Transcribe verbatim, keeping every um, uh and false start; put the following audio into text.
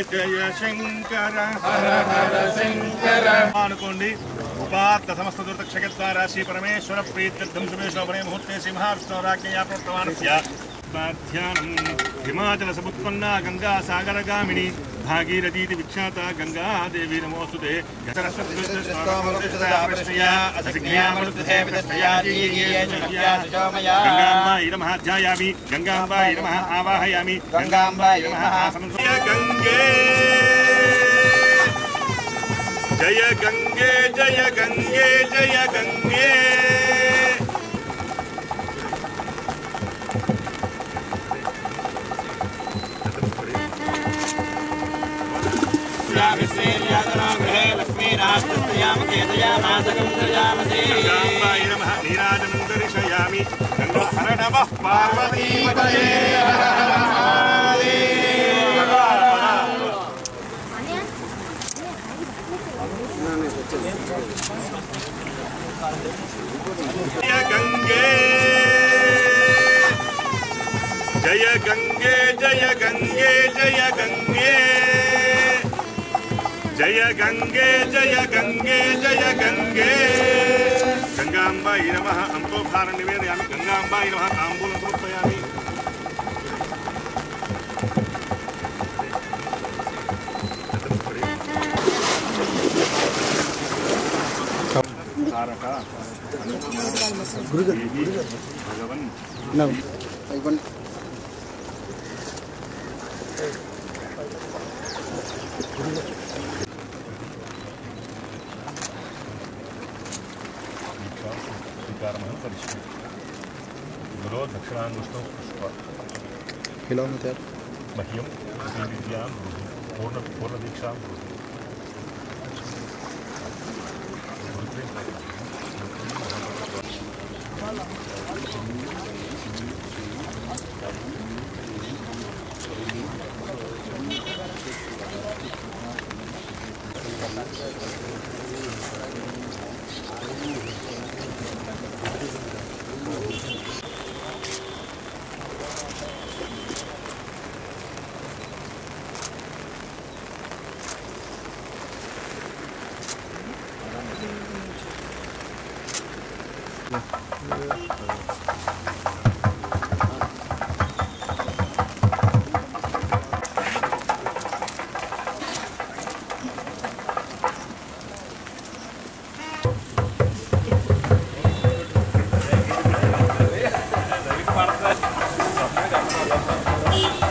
జయ శంకర హర హర శంకర అనుకోండి. ఉపాత్త సమస్త దుర్త క్షయద్వారా శ్రీ పరమేశ్వర ప్రీత్యర్థం శుభే శోభనే ముహూర్తే శ్రీ మహావిష్ణురాజ్ఞయా ప్రోక్తవానస్య ధ్యానం హిమాచల సముత్పన్నా గంగా సాగరగామిని భాగీరథీతి విఖ్యాత గంగా దేవి నమోస్తుతే. గంగాంబాయ నమః ధ్యాయామి, గంగాంబాయ నమః ఆవాహయామి, గంగాంబాయ నమః ఆసనం. గంగే జయ గంగే జయ గంగే జయ గంగే గంగాంబాయ నమః నీరాజనం దర్శయామి. గంగా హర నమః పార్వతీపతయే హర హర మహాదేవ. జయ గంగే జయ గంగే జయ గంగే జయ గంగే జయ గంగే జయ గంగే జయ గంగే. గంగాంబాయ నమః అంబోభారం నివేదయామి. గంగాంబాయ నమః తాంబూలం సమర్పయామి. భగవన్ स्वीकारमः परिष्कृत गुरो दक्षिणाङ्गुष्टौ पुष्प किलोमीटर मह्यं श्रीविद्यां पूर्ण पूर्णदीक्षां Yeah.